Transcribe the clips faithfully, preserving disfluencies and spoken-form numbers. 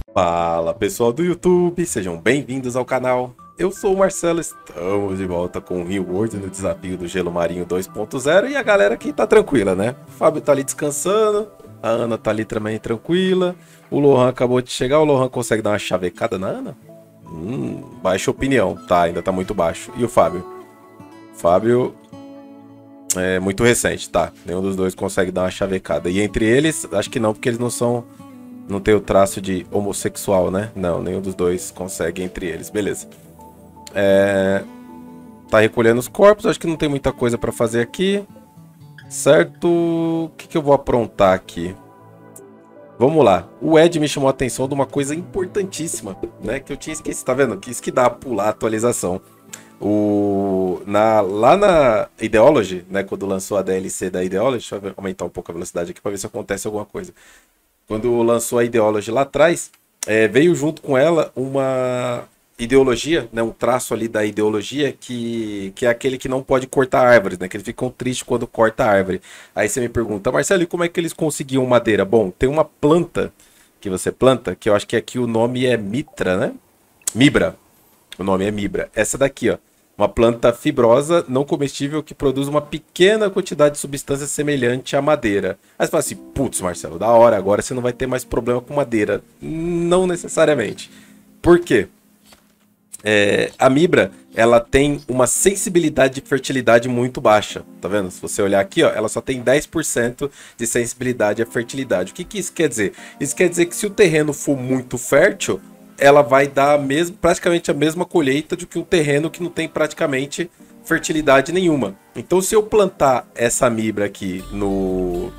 Fala pessoal do YouTube, sejam bem-vindos ao canal. Eu sou o Marcelo, estamos de volta com o Reward no desafio do Gelo Marinho dois ponto zero e a galera aqui tá tranquila, né? O Fábio tá ali descansando, a Ana tá ali também tranquila, o Lohan acabou de chegar, o Lohan consegue dar uma chavecada na Ana? Hum, baixa opinião, tá, ainda tá muito baixo. E o Fábio? Fábio é muito recente, tá? Nenhum dos dois consegue dar uma chavecada. E entre eles, acho que não, porque eles não são... Não tem o traço de homossexual, né? Não, nenhum dos dois consegue entre eles. Beleza. É... Tá recolhendo os corpos. Acho que não tem muita coisa pra fazer aqui. Certo? O que, que eu vou aprontar aqui? Vamos lá. O Ed me chamou a atenção de uma coisa importantíssima, né? Que eu tinha esquecido. Tá vendo? Que isso que dá a pular a atualização. O... Na... Lá na Ideology, né? Quando lançou a D L C da Ideology. Deixa eu aumentar um pouco a velocidade aqui pra ver se acontece alguma coisa. Quando lançou a Ideology lá atrás, é, veio junto com ela uma ideologia, né, um traço ali da ideologia que, que é aquele que não pode cortar árvores, né, que eles ficam tristes quando corta a árvore. Aí você me pergunta, Marcelo, e como é que eles conseguiam madeira? Bom, tem uma planta que você planta, que eu acho que aqui o nome é Mitra, né? Mibra. O nome é Mibra. Essa daqui, ó. Uma planta fibrosa, não comestível, que produz uma pequena quantidade de substância semelhante à madeira. Aí você fala assim, putz, Marcelo, da hora, agora você não vai ter mais problema com madeira. Não necessariamente. Por quê? É, a Mibra, ela tem uma sensibilidade de fertilidade muito baixa, tá vendo? Se você olhar aqui, ó, ela só tem dez por cento de sensibilidade à fertilidade. O que, que isso quer dizer? Isso quer dizer que se o terreno for muito fértil, ela vai dar mesmo, praticamente a mesma colheita do que um terreno que não tem praticamente fertilidade nenhuma. Então, se eu plantar essa Mibra aqui no,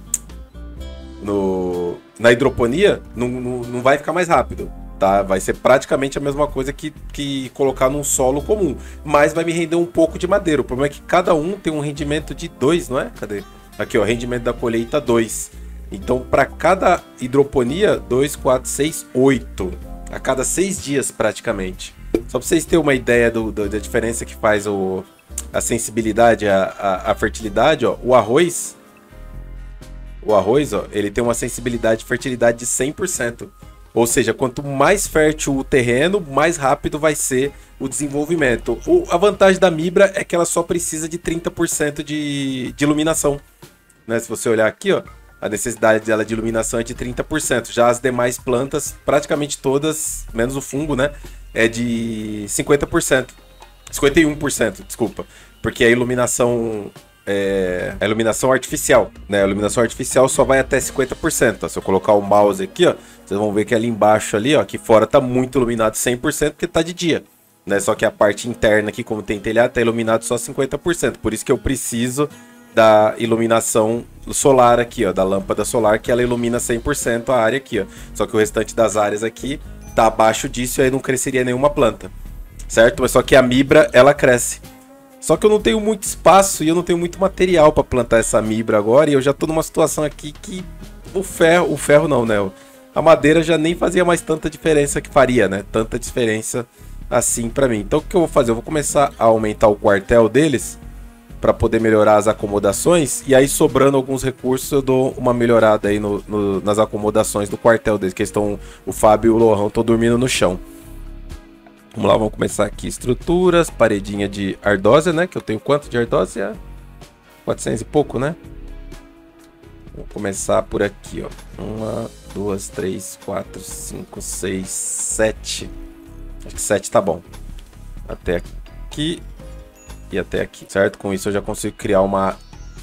no na hidroponia, não, não, não vai ficar mais rápido. Tá? Vai ser praticamente a mesma coisa que, que colocar num solo comum, mas vai me render um pouco de madeira. O problema é que cada um tem um rendimento de dois, não é? Cadê? Aqui, ó, rendimento da colheita dois. Então, para cada hidroponia, dois, quatro, seis, oito. A cada seis dias, praticamente. Só para vocês terem uma ideia do, do, da diferença que faz o, a sensibilidade, a, a, a fertilidade, ó, o arroz, o arroz, ó, ele tem uma sensibilidade de fertilidade de cem por cento. Ou seja, quanto mais fértil o terreno, mais rápido vai ser o desenvolvimento. O, a vantagem da Mibra é que ela só precisa de trinta por cento de, de iluminação. Né? Se você olhar aqui, ó, a necessidade dela de iluminação é de trinta por cento. Já as demais plantas, praticamente todas, menos o fungo, né, é de cinquenta por cento. cinquenta e um por cento, desculpa. Porque a iluminação é a iluminação artificial, né? A iluminação artificial só vai até cinquenta por cento. Ó. Se eu colocar o mouse aqui, ó, vocês vão ver que ali embaixo, ali, ó, aqui fora tá muito iluminado cem por cento porque tá de dia. Né? Só que a parte interna aqui, como tem telhado, tá iluminado só cinquenta por cento. Por isso que eu preciso da iluminação solar aqui, ó, da lâmpada solar, que ela ilumina cem por cento a área aqui, ó. Só que o restante das áreas aqui tá abaixo disso e aí não cresceria nenhuma planta, certo? Mas só que a Mibra, ela cresce. Só que eu não tenho muito espaço e eu não tenho muito material para plantar essa Mibra agora e eu já tô numa situação aqui que o ferro, o ferro não, né? A madeira já nem fazia mais tanta diferença que faria, né? Tanta diferença assim para mim. Então o que eu vou fazer? Eu vou começar a aumentar o quartel deles para poder melhorar as acomodações, e aí sobrando alguns recursos eu dou uma melhorada aí no, no, nas acomodações do quartel deles, que estão, o Fábio e o Lohan estão dormindo no chão. Vamos lá, vamos começar aqui, estruturas, paredinha de ardósia, né, que eu tenho quanto de ardósia? quatrocentos e pouco, né? Vou começar por aqui, ó, uma, duas, três, quatro, cinco, seis, sete, acho que sete tá bom, até aqui e até aqui, certo? Com isso eu já consigo criar uma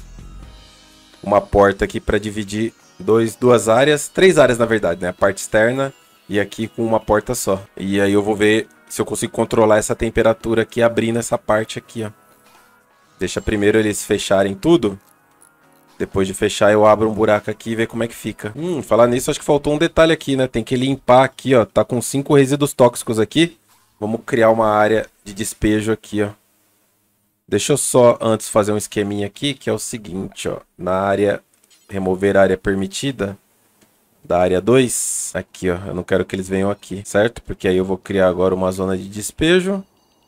uma porta aqui para dividir dois, duas áreas, três áreas na verdade, né? A parte externa e aqui com uma porta só. E aí eu vou ver se eu consigo controlar essa temperatura aqui abrindo essa parte aqui, ó. Deixa primeiro eles fecharem tudo. Depois de fechar eu abro um buraco aqui e ver como é que fica. Hum, falar nisso acho que faltou um detalhe aqui, né? Tem que limpar aqui, ó. Tá com cinco resíduos tóxicos aqui. Vamos criar uma área de despejo aqui, ó. Deixa eu só antes fazer um esqueminha aqui, que é o seguinte, ó. Na área, remover a área permitida da área dois, aqui, ó. Eu não quero que eles venham aqui, certo? Porque aí eu vou criar agora uma zona de despejo.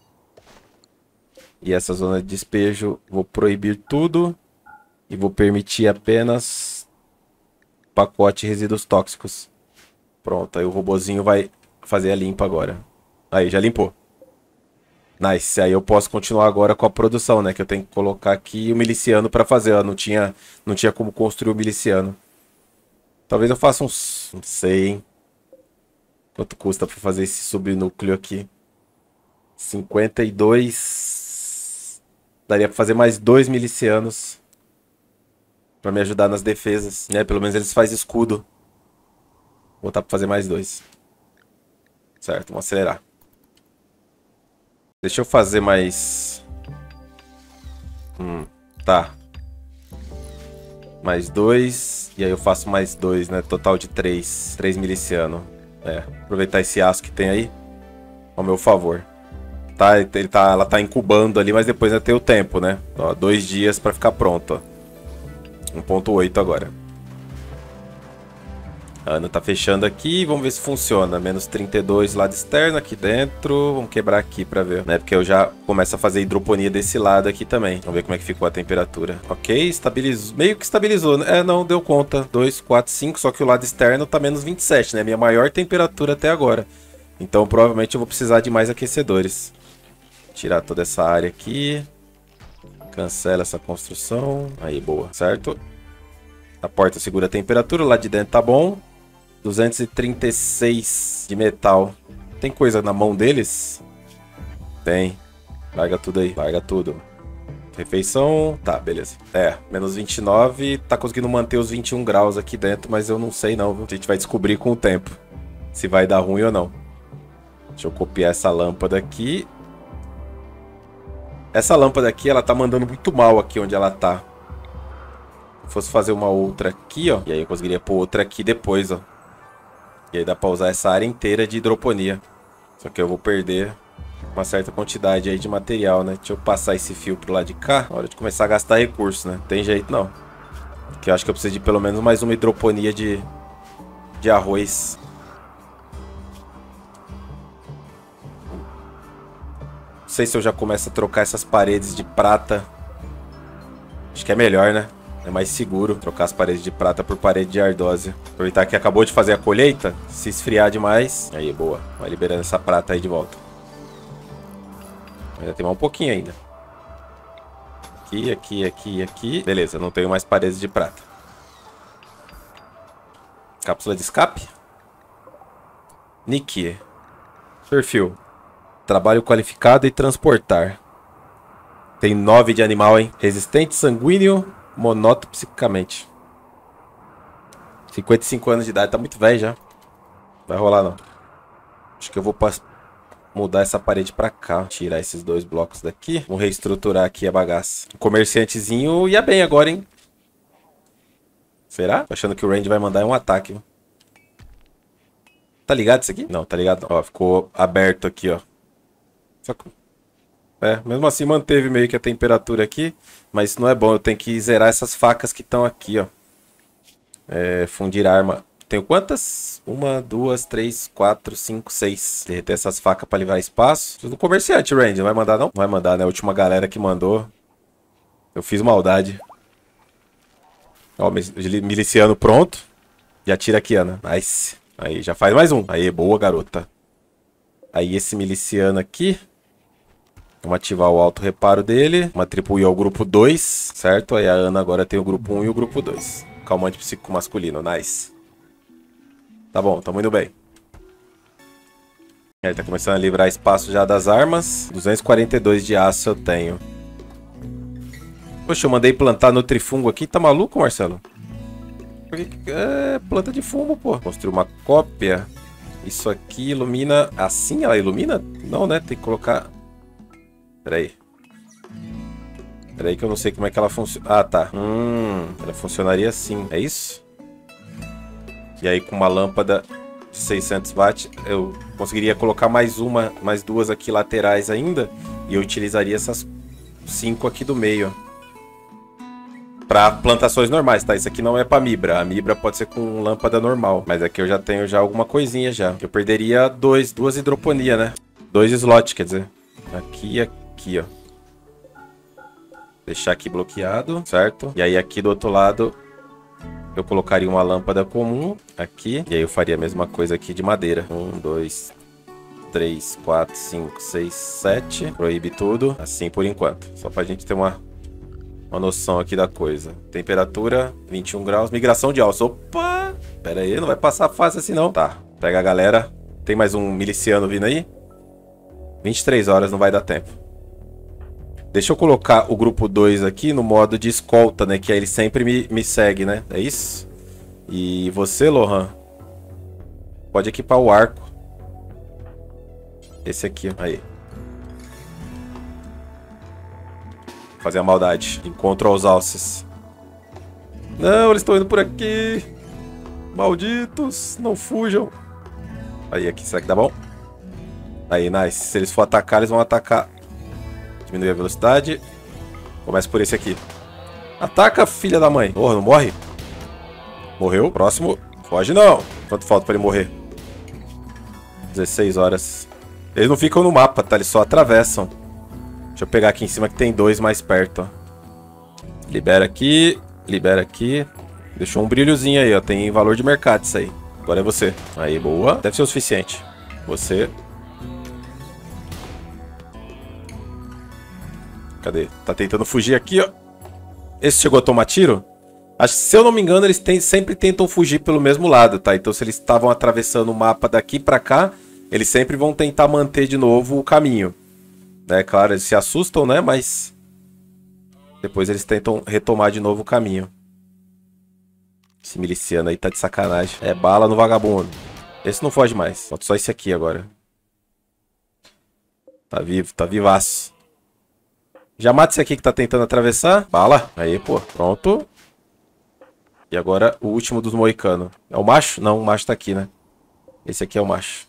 E essa zona de despejo, vou proibir tudo. E vou permitir apenas pacote resíduos tóxicos. Pronto, aí o robozinho vai fazer a limpa agora. Aí, já limpou. Nice, aí eu posso continuar agora com a produção, né? Que eu tenho que colocar aqui o miliciano pra fazer, ó. Não tinha, não tinha como construir o miliciano. Talvez eu faça uns... Não sei, hein? Quanto custa pra fazer esse subnúcleo aqui? cinquenta e dois... Daria pra fazer mais dois milicianos. Pra me ajudar nas defesas, né? Pelo menos eles fazem escudo. Vou botar pra fazer mais dois. Certo, vamos acelerar. Deixa eu fazer mais... Hum, tá. Mais dois. E aí eu faço mais dois, né? Total de três. Três milicianos. É, aproveitar esse aço que tem aí ao meu favor. Tá, ele tá, ela tá incubando ali, mas depois vai ter o tempo, né? Ó, dois dias pra ficar pronto, ó. um ponto oito agora. A Ana tá fechando aqui, vamos ver se funciona. Menos trinta e dois lado externo aqui dentro. Vamos quebrar aqui pra ver, né? Porque eu já começo a fazer hidroponia desse lado aqui também. Vamos ver como é que ficou a temperatura. Ok, estabilizou. Meio que estabilizou, né? É, não, deu conta. dois, quatro, cinco, só que o lado externo tá menos vinte e sete, né? Minha maior temperatura até agora. Então provavelmente eu vou precisar de mais aquecedores. Tirar toda essa área aqui. Cancela essa construção. Aí, boa, certo? A porta segura a temperatura, lá de dentro tá bom. duzentos e trinta e seis de metal. Tem coisa na mão deles? Tem. Larga tudo aí. Larga tudo. Refeição. Tá, beleza. É, menos vinte e nove. Tá conseguindo manter os vinte e um graus aqui dentro, mas eu não sei não, viu? A gente vai descobrir com o tempo se vai dar ruim ou não. Deixa eu copiar essa lâmpada aqui. Essa lâmpada aqui, ela tá mandando muito mal aqui onde ela tá. Se fosse fazer uma outra aqui, ó. E aí eu conseguiria pôr outra aqui depois, ó. E aí dá pra usar essa área inteira de hidroponia. Só que eu vou perder uma certa quantidade aí de material, né? Deixa eu passar esse fio pro lado de cá. Na hora de começar a gastar recursos, né? Não tem jeito, não. Porque eu acho que eu preciso de pelo menos mais uma hidroponia de, de arroz. Não sei se eu já começo a trocar essas paredes de prata. Acho que é melhor, né? É mais seguro trocar as paredes de prata por parede de ardósia. Aproveitar que acabou de fazer a colheita. Se esfriar demais. Aí, boa. Vai liberando essa prata aí de volta. Ainda tem mais um pouquinho ainda. Aqui, aqui, aqui, aqui. Beleza, não tenho mais paredes de prata. Cápsula de escape. Nick. Perfil. Trabalho qualificado e transportar. Tem nove de animal, hein? Resistente, sanguíneo... Monoto psicicamente. cinquenta e cinco anos de idade, tá muito velho já. Vai rolar não. Acho que eu vou mudar essa parede pra cá. Tirar esses dois blocos daqui. Vamos reestruturar aqui a bagaça. O comerciantezinho ia bem agora, hein? Será? Tô achando que o Randy vai mandar um ataque. Viu? Tá ligado isso aqui? Não, tá ligado não. Ó, ficou aberto aqui, ó. Só que... É, mesmo assim manteve meio que a temperatura aqui, mas isso não é bom, eu tenho que zerar essas facas que estão aqui, ó. É, fundir arma. Tenho quantas? Uma, duas, três, quatro, cinco, seis. Derreter essas facas pra livrar espaço. Preciso do comerciante, Randy, não vai mandar não? Não vai mandar, né? A última galera que mandou. Eu fiz maldade. Ó, miliciano pronto. Já tira aqui, Ana. Nice. Aí, já faz mais um. Aí, boa, garota. Aí, esse miliciano aqui... Vamos ativar o auto reparo dele. Vamos atribuir ao grupo dois, certo? Aí a Ana agora tem o grupo um e o grupo dois. Calmante psíquico masculino, nice. Tá bom, tamo indo bem. Aí tá começando a livrar espaço já das armas. duzentos e quarenta e dois de aço eu tenho. Poxa, eu mandei plantar nutrifungo aqui. Tá maluco, Marcelo? É planta de fungo, pô. Construir uma cópia. Isso aqui ilumina... Assim ela ilumina? Não, né? Tem que colocar... Pera aí. Pera aí que eu não sei como é que ela funciona. Ah, tá. Hum, ela funcionaria assim. É isso? E aí com uma lâmpada de seiscentos watts eu conseguiria colocar mais uma, mais duas aqui laterais ainda. E eu utilizaria essas cinco aqui do meio. Para plantações normais, tá? Isso aqui não é para mibra. A mibra pode ser com lâmpada normal. Mas aqui eu já tenho já alguma coisinha já. Eu perderia dois, duas hidroponia, né? Dois slots, quer dizer. Aqui e aqui. Aqui, ó. Deixar aqui bloqueado, certo? E aí aqui do outro lado eu colocaria uma lâmpada comum aqui. E aí eu faria a mesma coisa aqui de madeira. Um, dois, três, quatro, cinco, seis, sete. Proíbe tudo. Assim por enquanto. Só pra gente ter uma, uma noção aqui da coisa. Temperatura, vinte e um graus. Migração de alça. Opa! Pera aí, não vai passar fácil assim não. Tá, pega a galera. Tem mais um miliciano vindo aí? vinte e três horas, não vai dar tempo. Deixa eu colocar o grupo dois aqui no modo de escolta, né? Que aí ele sempre me, me segue, né? É isso? E você, Lohan, pode equipar o arco. Esse aqui, aí. Fazer a maldade. Encontro aos alces. Não, eles estão indo por aqui. Malditos, não fujam. Aí, aqui, será que dá bom? Aí, nice. Se eles for atacar, eles vão atacar. Diminui a velocidade. Começa por esse aqui. Ataca, filha da mãe. Porra, não morre? Morreu. Próximo. Foge não. Quanto falta pra ele morrer? dezesseis horas. Eles não ficam no mapa, tá? Eles só atravessam. Deixa eu pegar aqui em cima que tem dois mais perto, ó. Libera aqui. Libera aqui. Deixou um brilhozinho aí, ó. Tem valor de mercado isso aí. Agora é você. Aí, boa. Deve ser o suficiente. Você. Cadê? Tá tentando fugir aqui, ó. Esse chegou a tomar tiro? Acho que, se eu não me engano, eles tem, sempre tentam fugir pelo mesmo lado, tá? Então, se eles estavam atravessando o mapa daqui pra cá, eles sempre vão tentar manter de novo o caminho. É claro, eles se assustam, né? Mas depois eles tentam retomar de novo o caminho. Esse miliciano aí tá de sacanagem. É bala no vagabundo. Esse não foge mais. Falta só esse aqui agora. Tá vivo, tá vivaço. Já mata esse aqui que tá tentando atravessar. Bala. Aí, pô. Pronto. E agora o último dos moicanos. É o macho? Não, o macho tá aqui, né? Esse aqui é o macho.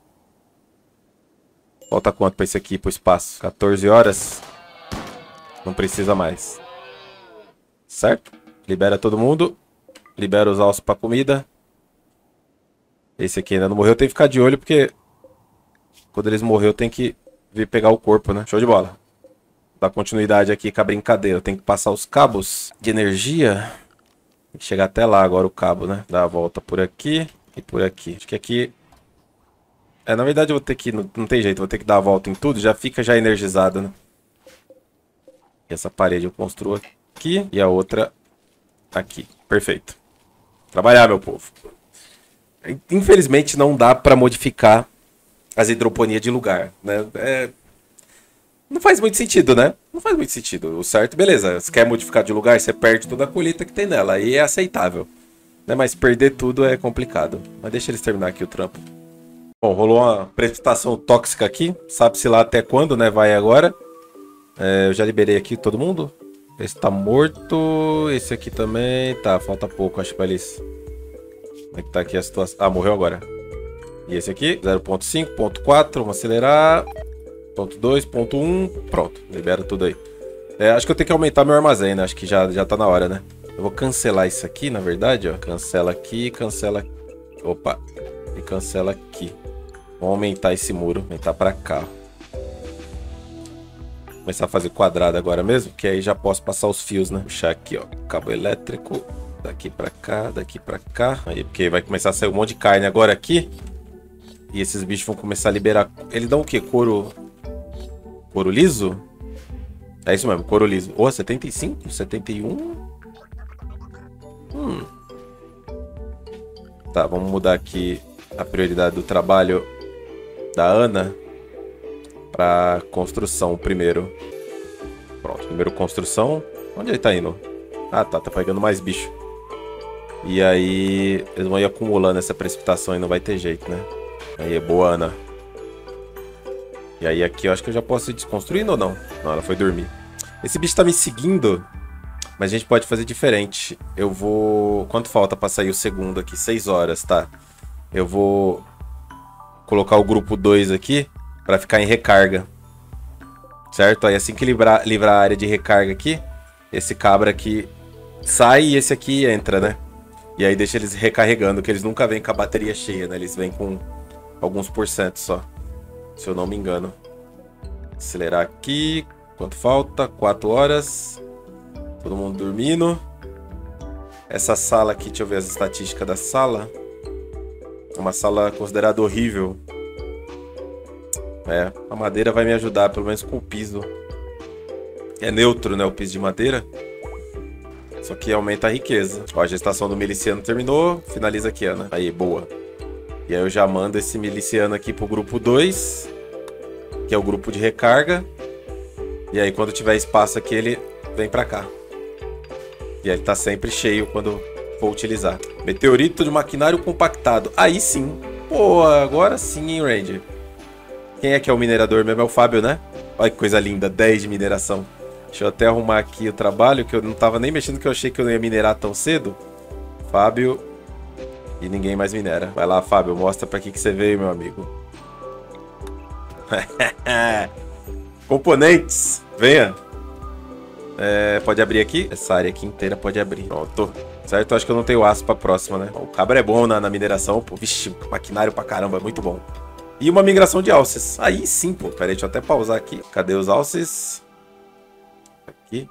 Falta quanto pra esse aqui, pro espaço? quatorze horas. Não precisa mais. Certo? Libera todo mundo. Libera os alços pra comida. Esse aqui ainda não morreu. Tem que ficar de olho porque quando eles morreram tem que vir pegar o corpo, né? Show de bola. Dar continuidade aqui com a brincadeira. Tem que passar os cabos de energia. Tem que chegar até lá agora o cabo, né? Dar a volta por aqui e por aqui. Acho que aqui... É, na verdade eu vou ter que... Não, não tem jeito, vou ter que dar a volta em tudo. Já fica já energizado, né? E essa parede eu construo aqui e a outra aqui. Perfeito. Trabalhar, meu povo. Infelizmente não dá pra modificar as hidroponias de lugar, né? É... Não faz muito sentido, né? Não faz muito sentido. O certo, beleza. Se quer modificar de lugar, você perde toda a colheita que tem nela. Aí é aceitável. Né? Mas perder tudo é complicado. Mas deixa eles terminar aqui o trampo. Bom, rolou uma precipitação tóxica aqui. Sabe-se lá até quando, né? Vai agora. É, eu já liberei aqui todo mundo. Esse tá morto. Esse aqui também. Tá, falta pouco, acho, pra eles. Como é que tá aqui a situação? Ah, morreu agora. E esse aqui, zero ponto cinco, ponto quatro. Vamos acelerar. Ponto dois, ponto um, pronto, libera tudo aí. É, acho que eu tenho que aumentar meu armazém, né? Acho que já, já tá na hora, né? Eu vou cancelar isso aqui, na verdade, ó. Cancela aqui, cancela... Opa! E cancela aqui. Vamos aumentar esse muro, aumentar pra cá. Começar a fazer quadrado agora mesmo, que aí já posso passar os fios, né? Puxar aqui, ó, cabo elétrico. Daqui pra cá, daqui pra cá. Aí, porque vai começar a sair um monte de carne agora aqui. E esses bichos vão começar a liberar... Eles dão o quê? Couro... Couro liso? É isso mesmo, couro liso. Oh, setenta e cinco? setenta e um? Hum. Tá, vamos mudar aqui a prioridade do trabalho da Ana para construção primeiro. Pronto, primeiro construção. Onde ele tá indo? Ah, tá, tá pegando mais bicho. E aí eles vão ir acumulando essa precipitação e não vai ter jeito, né? Aí, boa, Ana. E aí aqui eu acho que eu já posso ir desconstruindo ou não? Não, ela foi dormir. Esse bicho tá me seguindo, mas a gente pode fazer diferente. Eu vou... Quanto falta pra sair o segundo aqui? seis horas, tá? Eu vou colocar o grupo dois aqui pra ficar em recarga. Certo? Aí assim que livrar, livrar a área de recarga aqui, esse cabra aqui sai e esse aqui entra, né? E aí deixa eles recarregando, que eles nunca vêm com a bateria cheia, né? Eles vêm com alguns porcentos só. Se eu não me engano. Acelerar aqui. Quanto falta? quatro horas. Todo mundo dormindo. Essa sala aqui, deixa eu ver as estatísticas da sala. É uma sala considerada horrível. É, a madeira vai me ajudar, pelo menos com o piso. É neutro, né, o piso de madeira. Só que aumenta a riqueza. Ó, a gestação do miliciano terminou. Finaliza aqui, Ana. Aí, boa. E aí eu já mando esse miliciano aqui pro grupo dois, que é o grupo de recarga. E aí quando tiver espaço aqui, ele vem pra cá. E aí ele tá sempre cheio quando for utilizar. Meteorito de maquinário compactado. Aí sim. Pô, agora sim, hein, Ranger. Quem é que é o minerador mesmo? É o Fábio, né? Olha que coisa linda, dez de mineração. Deixa eu até arrumar aqui o trabalho, que eu não tava nem mexendo, que eu achei que eu não ia minerar tão cedo. Fábio. E ninguém mais minera. Vai lá, Fábio, mostra pra que, que você veio, meu amigo. Componentes. Venha. É, pode abrir aqui? Essa área aqui inteira pode abrir. Pronto. Certo? Acho que eu não tenho aço pra próxima, né? O cabra é bom na, na mineração, pô. Vixe, maquinário pra caramba, é muito bom. E uma migração de alces. Aí sim, pô. Pera aí, deixa eu até pausar aqui. Cadê os alces? Aqui.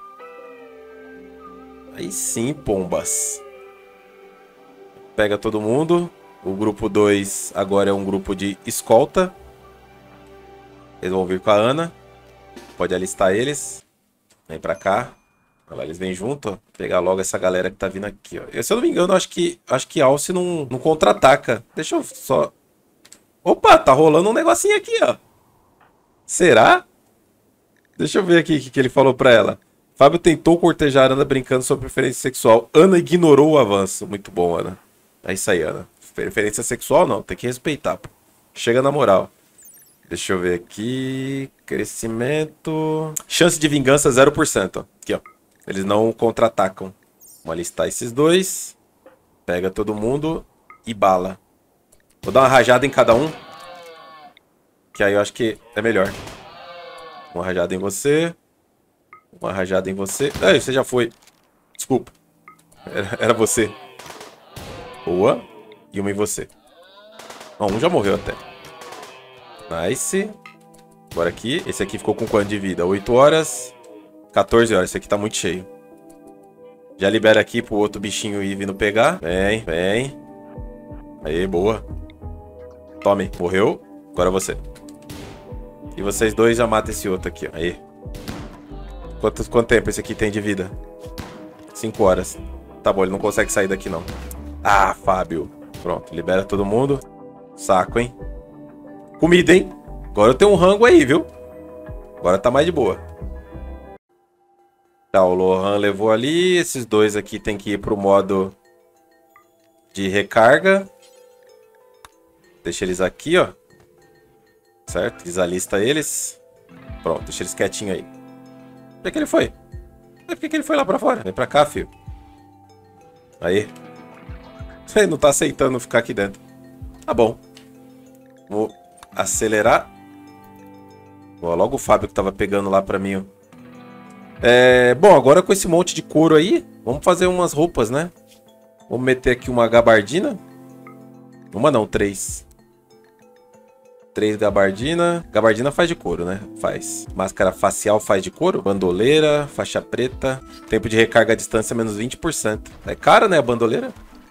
Aí sim, pombas. Pega todo mundo. O grupo dois agora é um grupo de escolta. Eles vão vir com a Ana. Pode alistar eles. Vem pra cá. Olha lá, eles vêm junto, ó. Pegar logo essa galera que tá vindo aqui, ó. Eu, se eu não me engano, acho que, acho que Alce não, não contra-ataca. Deixa eu só... Opa, tá rolando um negocinho aqui, ó. Será? Deixa eu ver aqui o que, que ele falou pra ela. Fábio tentou cortejar Ana brincando sobre preferência sexual. Ana ignorou o avanço. Muito bom, Ana. É isso aí, Ana. Preferência sexual não, tem que respeitar, pô. Chega na moral. Deixa eu ver aqui. Crescimento. Chance de vingança zero por cento, ó. Aqui, ó. Eles não contra-atacam. Vamos alistar esses dois. Pega todo mundo e bala. Vou dar uma rajada em cada um. Que aí eu acho que é melhor. Uma rajada em você. Uma rajada em você. Ei, você já foi. Desculpa. Era, era você. Boa. E uma em você. Ó, um já morreu até. Nice. Agora aqui. Esse aqui ficou com quanto de vida? oito horas. quatorze horas. Esse aqui tá muito cheio. Já libera aqui pro outro bichinho ir vindo pegar. Vem, vem. Aí, boa. Tome. Morreu. Agora você. E vocês dois já matam esse outro aqui, ó. Aí. Quanto, quanto tempo esse aqui tem de vida? cinco horas. Tá bom, ele não consegue sair daqui, não. Ah, Fábio. Pronto, libera todo mundo. Saco, hein? Comida, hein? Agora eu tenho um rango aí, viu? Agora tá mais de boa. Tá, o Lohan levou ali. Esses dois aqui tem que ir pro modo de recarga. Deixa eles aqui, ó. Certo? Desalista eles. Pronto, deixa eles quietinhos aí. Por que ele foi? Por que ele foi lá pra fora? Vem pra cá, filho. Aí. Ele não tá aceitando ficar aqui dentro. Tá bom. Vou acelerar. Ó, logo o Fábio que tava pegando lá pra mim, ó. É, bom, agora com esse monte de couro aí, vamos fazer umas roupas, né? Vamos meter aqui uma gabardina. Uma não, três. Três gabardina. Gabardina faz de couro, né? Faz. Máscara facial faz de couro. Bandoleira, faixa preta. Tempo de recarga à distância menos vinte por cento. É cara, né, a bandoleira?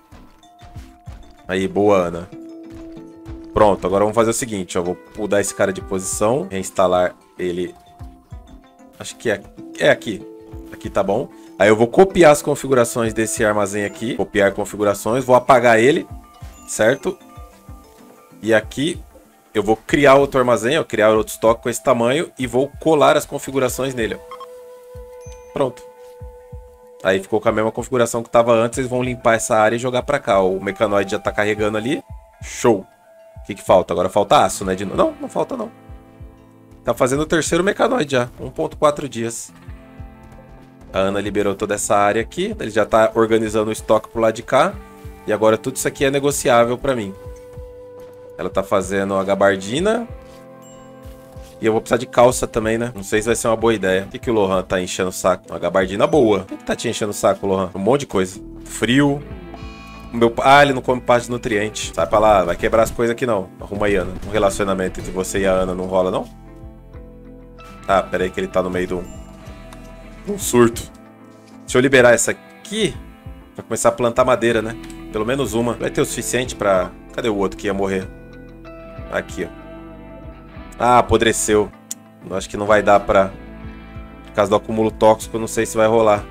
Aí, boa, Ana. Pronto, agora vamos fazer o seguinte, ó. Vou mudar esse cara de posição. Reinstalar ele. Acho que é, é aqui. Aqui tá bom. Aí eu vou copiar as configurações desse armazém aqui. Copiar configurações. Vou apagar ele. Certo? E aqui eu vou criar outro armazém, ó. Criar outro estoque com esse tamanho. E vou colar as configurações nele, ó. Pronto. Aí ficou com a mesma configuração que estava antes. Eles vão limpar essa área e jogar pra cá. O mecanoide já tá carregando ali. Show. O que que falta? Agora falta aço, né? De... Não, não falta não. Tá fazendo o terceiro mecanoide já. um ponto quatro dias. A Ana liberou toda essa área aqui. Ele já tá organizando o estoque pro lado de cá. E agora tudo isso aqui é negociável pra mim. Ela tá fazendo a gabardina. E eu vou precisar de calça também, né? Não sei se vai ser uma boa ideia. O que que o Lohan tá enchendo o saco? Uma gabardina boa. O que que tá te enchendo o saco, Lohan? Um monte de coisa. Frio. O meu... Ah, ele não come parte de nutriente. Sai pra lá, vai quebrar as coisas aqui não. Arruma aí, Ana. Um relacionamento entre você e a Ana não rola, não? Ah, pera aí que ele tá no meio de um... de um surto. Deixa eu liberar essa aqui. Pra começar a plantar madeira, né? Pelo menos uma. Vai ter o suficiente pra... Cadê o outro que ia morrer? Aqui, ó. Ah, apodreceu. Acho que não vai dar pra... Por causa do acúmulo tóxico, eu não sei se vai rolar.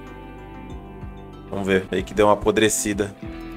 Vamos ver. Aí que deu uma apodrecida.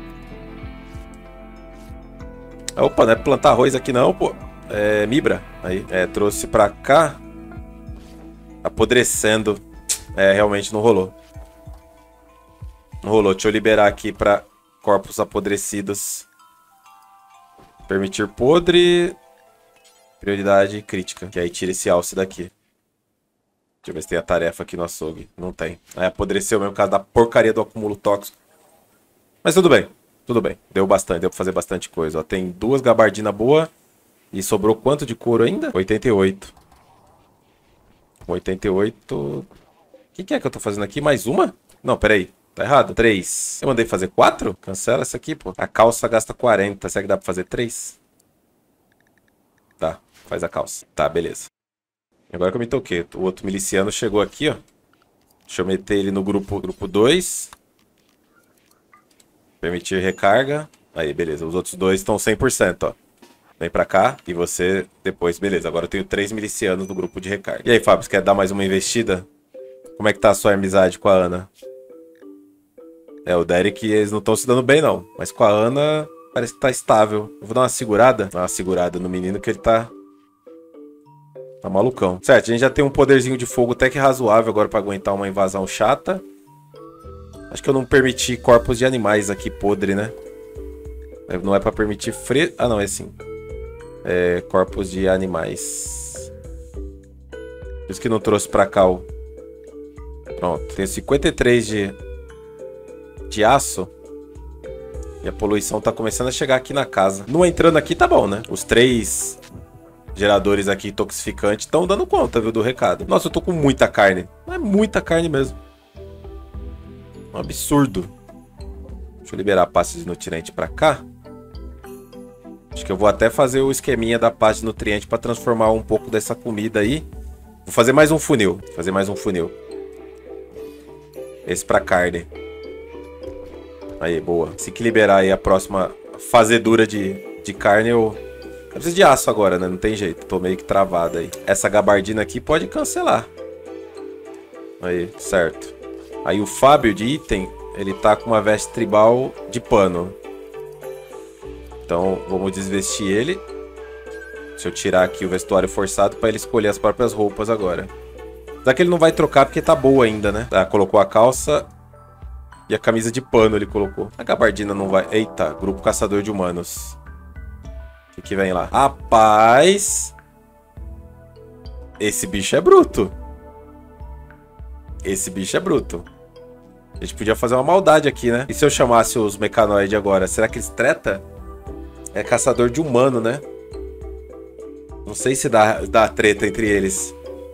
Opa, não é plantar arroz aqui não, pô. É Mibra. Aí, é, trouxe pra cá. Apodrecendo. É, realmente não rolou. Não rolou. Deixa eu liberar aqui pra corpos apodrecidos. Permitir podre. Prioridade crítica. Que aí tira esse alce daqui. Deixa eu ver se tem a tarefa aqui no açougue. Não tem. Aí apodreceu mesmo por causa da porcaria do acúmulo tóxico. Mas tudo bem. Tudo bem. Deu bastante. Deu pra fazer bastante coisa. Ó, tem duas gabardinas boas. E sobrou quanto de couro ainda? oitenta e oito. oitenta e oito. O que, que é que eu tô fazendo aqui? Mais uma? Não, peraí. Tá errado. três. Eu mandei fazer quatro? Cancela essa aqui, pô. A calça gasta quarenta. Será que dá pra fazer três? Tá. Faz a calça. Tá, beleza. Agora que eu me toquei. O outro miliciano chegou aqui, ó. Deixa eu meter ele no grupo grupo dois. Permitir recarga. Aí, beleza. Os outros dois estão cem por cento, ó. Vem pra cá e você depois. Beleza, agora eu tenho três milicianos no grupo de recarga. E aí, Fábio, você quer dar mais uma investida? Como é que tá a sua amizade com a Ana? É, o Derek, eles não estão se dando bem, não. Mas com a Ana, parece que tá estável. Eu vou dar uma segurada. Dar uma segurada no menino que ele tá... Tá malucão. Certo, a gente já tem um poderzinho de fogo até que razoável agora pra aguentar uma invasão chata. Acho que eu não permiti corpos de animais aqui podre, né? Não é pra permitir fre... Ah, não, é sim. É, corpos de animais. Por isso que não trouxe pra cá o... Pronto, tem cinquenta e três de... de aço. E a poluição tá começando a chegar aqui na casa. Não entrando aqui tá bom, né? Os três geradores aqui toxificantes estão dando conta, viu, do recado. Nossa, eu tô com muita carne. É muita carne mesmo. Um absurdo. Deixa eu liberar a pasta de nutriente pra cá. Acho que eu vou até fazer o esqueminha da pasta de nutriente para transformar um pouco dessa comida aí. Vou fazer mais um funil. Fazer mais um funil. Esse para carne. Aí, boa. Se que liberar aí a próxima fazedura de, de carne, eu... eu preciso de aço agora, né? Não tem jeito. Tô meio que travado aí. Essa gabardina aqui pode cancelar. Aí, certo. Aí o Fábio de item, ele tá com uma veste tribal de pano. Então, vamos desvestir ele. Deixa eu tirar aqui o vestuário forçado para ele escolher as próprias roupas agora. Será que ele não vai trocar porque tá boa ainda, né? Tá, colocou a calça e a camisa de pano ele colocou. A gabardina não vai... Eita, grupo caçador de humanos. O que que vem lá? Rapaz! Esse bicho é bruto. Esse bicho é bruto. A gente podia fazer uma maldade aqui, né? E se eu chamasse os mecanoides agora? Será que eles treta? É caçador de humano, né? Não sei se dá, dá treta entre eles.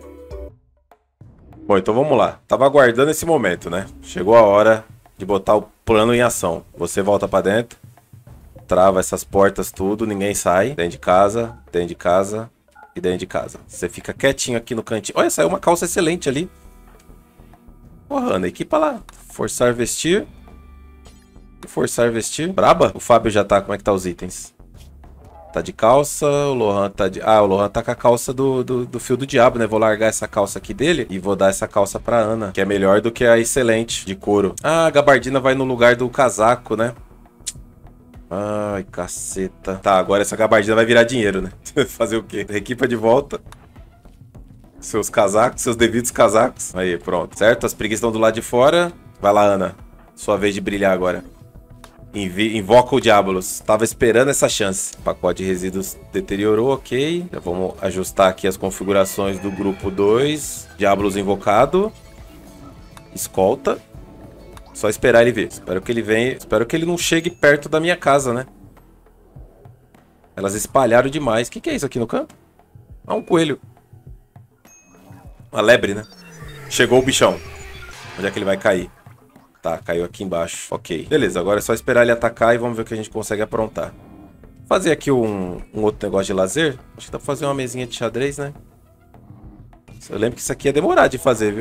Bom, então vamos lá. Tava aguardando esse momento, né? Chegou a hora de botar o plano em ação. Você volta pra dentro. Trava essas portas tudo, ninguém sai. Dentro de casa, dentro de casa e dentro de casa. Você fica quietinho aqui no cantinho. Olha, saiu uma calça excelente ali. Porra, Ana, equipa lá. Forçar vestir. Forçar vestir. Braba? O Fábio já tá. Como é que tá os itens? Tá de calça. O Lohan tá de... Ah, o Lohan tá com a calça do, do, do fio do diabo, né? Vou largar essa calça aqui dele e vou dar essa calça pra Ana, que é melhor do que a excelente de couro. Ah, a gabardina vai no lugar do casaco, né? Ai, caceta. Tá, agora essa gabardina vai virar dinheiro, né? Fazer o quê? Equipa de volta. Seus casacos, seus devidos casacos. Aí, pronto. Certo? As preguiças estão do lado de fora. Vai lá, Ana. Sua vez de brilhar agora. Invi Invoca o Diabolos. Tava esperando essa chance. Pacote de resíduos deteriorou, ok. Já vamos ajustar aqui as configurações do grupo dois. Diabolos invocado. Escolta. Só esperar ele vir. Espero que ele venha. Espero que ele não chegue perto da minha casa, né? Elas espalharam demais. O que, que é isso aqui no canto? Ah, um coelho. Uma lebre, né? Chegou o bichão. Onde é que ele vai cair? Tá, caiu aqui embaixo. Ok. Beleza, agora é só esperar ele atacar e vamos ver o que a gente consegue aprontar. Fazer aqui um, um outro negócio de lazer. Acho que dá pra fazer uma mesinha de xadrez, né? Eu lembro que isso aqui ia demorar de fazer, viu?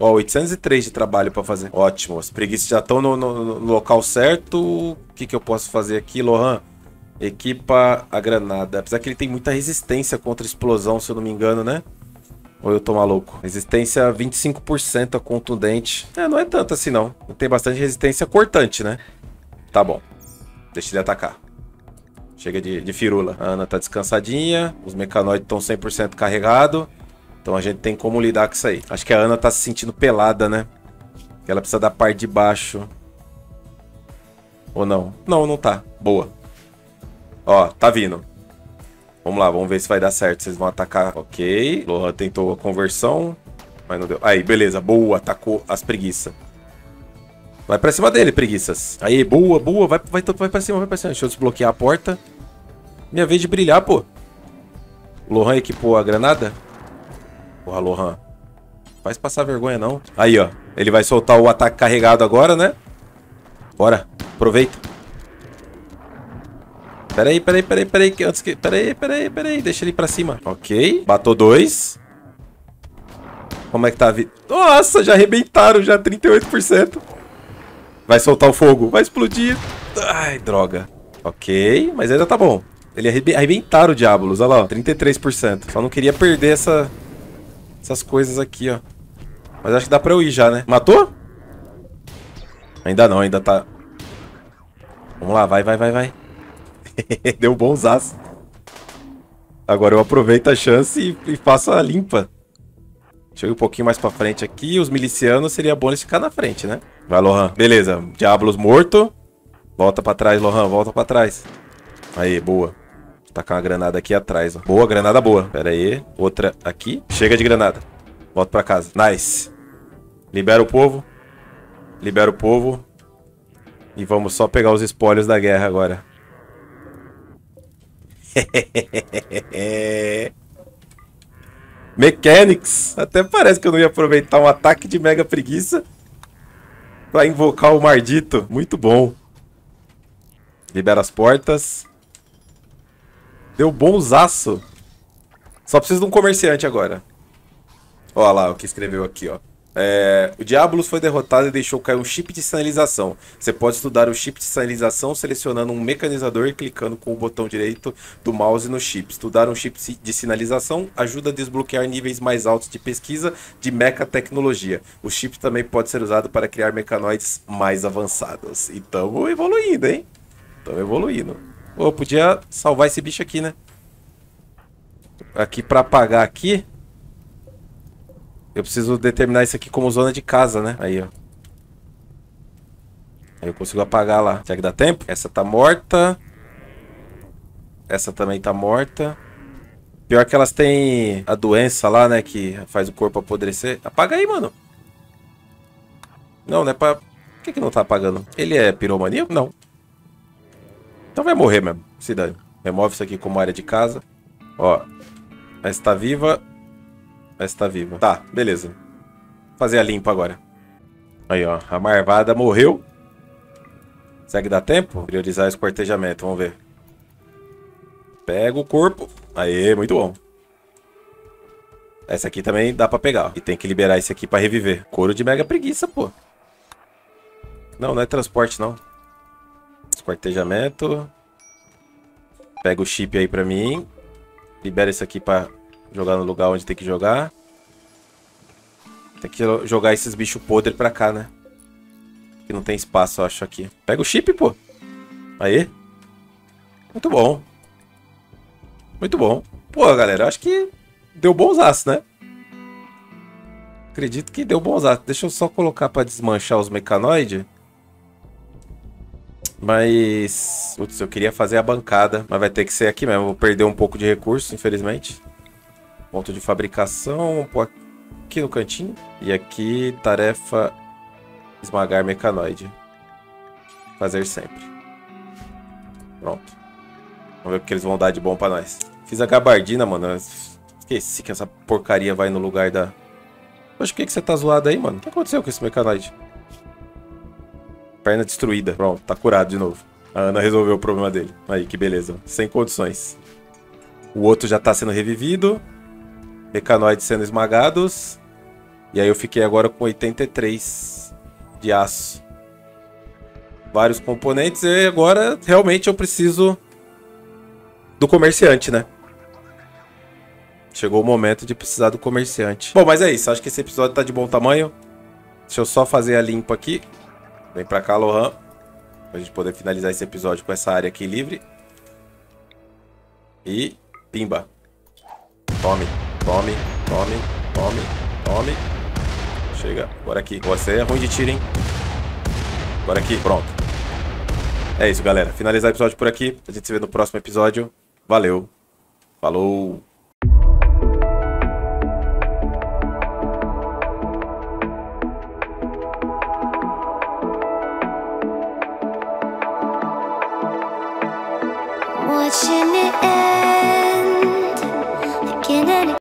Ó, oitocentos e três de trabalho pra fazer. Ótimo. As preguiças já estão no, no, no local certo. O que, que eu posso fazer aqui, Lohan? Equipa a granada. Apesar que ele tem muita resistência contra explosão, se eu não me engano, né? Ou eu tô maluco? Resistência vinte e cinco por cento a contundente. É, não é tanto assim, não. Tem bastante resistência cortante, né? Tá bom. Deixa ele atacar. Chega de, de firula. A Ana tá descansadinha. Os mecanoides estão cem por cento carregados. Então a gente tem como lidar com isso aí. Acho que a Ana tá se sentindo pelada, né? Que ela precisa da parte de baixo. Ou não? Não, não tá. Boa. Ó, tá vindo. Vamos lá, vamos ver se vai dar certo. Vocês vão atacar. Ok. Lohan tentou a conversão. Mas não deu. Aí, beleza. Boa. Atacou as preguiças. Vai pra cima dele, preguiças. Aí, boa, boa. Vai, vai, vai pra cima, vai pra cima. Deixa eu desbloquear a porta. Minha vez de brilhar, pô. O Lohan equipou a granada? Porra, Lohan. Faz passar vergonha, não. Aí, ó. Ele vai soltar o ataque carregado agora, né? Bora. Aproveita. Peraí, peraí, peraí, peraí. Que antes que... Peraí, peraí, peraí. Deixa ele ir pra cima. Ok. Batou dois. Como é que tá a vida? Nossa, já arrebentaram já trinta e oito por cento. Vai soltar o fogo. Vai explodir. Ai, droga. Ok, mas ainda tá bom. Ele arrebe... arrebentaram o Diabolos. Olha lá, ó. trinta e três por cento. Só não queria perder essa... essas coisas aqui, ó. Mas acho que dá pra eu ir já, né? Matou? Ainda não, ainda tá... Vamos lá, vai, vai, vai, vai. Deu bonsaço. Agora eu aproveito a chance e, e faço a limpa. Chega um pouquinho mais pra frente aqui. Os milicianos seria bom eles ficar na frente, né? Vai, Lohan. Beleza. Diabolos morto. Volta pra trás, Lohan. Volta pra trás. Aí, boa. Vou tacar uma granada aqui atrás, ó. Boa, granada boa. Pera aí. Outra aqui. Chega de granada. Volta pra casa. Nice. Libera o povo. Libera o povo. E vamos só pegar os espólios da guerra agora. Mechanics. Até parece que eu não ia aproveitar um ataque de mega preguiça pra invocar o Mardito. Muito bom. Libera as portas. Deu bonzaço. Só preciso de um comerciante agora. Olha lá o que escreveu aqui, ó. É, o Diabolos foi derrotado e deixou cair um chip de sinalização. Você pode estudar o chip de sinalização selecionando um mecanizador e clicando com o botão direito do mouse no chip. Estudar um chip de sinalização ajuda a desbloquear níveis mais altos de pesquisa de mecatecnologia. O chip também pode ser usado para criar mecanoides mais avançados. E estamos evoluindo, hein? Estamos evoluindo. Pô, eu podia salvar esse bicho aqui, né? Aqui para apagar aqui. Eu preciso determinar isso aqui como zona de casa, né? Aí, ó. Aí eu consigo apagar lá. Será que dá tempo? Essa tá morta. Essa também tá morta. Pior que elas têm a doença lá, né? Que faz o corpo apodrecer. Apaga aí, mano. Não, não é pra... Por que que não tá apagando? Ele é piromaníaco? Não. Então vai morrer mesmo. Se dane. Remove isso aqui como área de casa. Ó. Essa tá viva. Essa tá viva. Tá, beleza. Vou fazer a limpa agora. Aí, ó. A marvada morreu. Será que dá tempo? Priorizar esquartejamento. Vamos ver. Pega o corpo. Aê, muito bom. Essa aqui também dá pra pegar, ó. E tem que liberar esse aqui pra reviver. Couro de mega preguiça, pô. Não, não é transporte, não. Esquartejamento. Pega o chip aí pra mim. Libera isso aqui pra... jogar no lugar onde tem que jogar. Tem que jogar esses bichos podres pra cá, né? Que não tem espaço, eu acho, aqui. Pega o chip, pô. Aí. Muito bom. Muito bom. Pô, galera, eu acho que deu bonsaço, né? Acredito que deu bonsaço. Deixa eu só colocar pra desmanchar os mecanoides. Mas... Putz, eu queria fazer a bancada. Mas vai ter que ser aqui mesmo. Vou perder um pouco de recurso, infelizmente. Ponto de fabricação, pôr aqui no cantinho. E aqui, tarefa, esmagar mecanoide. Fazer sempre. Pronto. Vamos ver o que eles vão dar de bom pra nós. Fiz a gabardina, mano. Eu esqueci que essa porcaria vai no lugar da... Poxa, por que, que você tá zoado aí, mano? O que aconteceu com esse mecanoide? Perna destruída. Pronto, tá curado de novo. A Ana resolveu o problema dele. Aí, que beleza. Sem condições. O outro já tá sendo revivido. Mecanoides sendo esmagados. E aí eu fiquei agora com oitenta e três de aço. Vários componentes. E agora realmente eu preciso do comerciante, né? Chegou o momento de precisar do comerciante. Bom, mas é isso. Acho que esse episódio tá de bom tamanho. Deixa eu só fazer a limpa aqui. Vem pra cá, Lohan. Pra gente poder finalizar esse episódio com essa área aqui livre. E pimba. Tome, tome, tome, tome, tome. Chega, agora aqui. Você é ruim de tiro, hein? Agora aqui, pronto. É isso, galera. Finalizar o episódio por aqui. A gente se vê no próximo episódio. Valeu. Falou.